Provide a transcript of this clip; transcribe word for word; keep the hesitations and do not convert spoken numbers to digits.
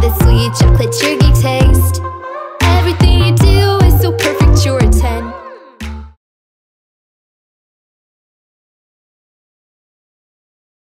the sweet chocolate cherry taste. Everything you do is so perfect, you're a ten.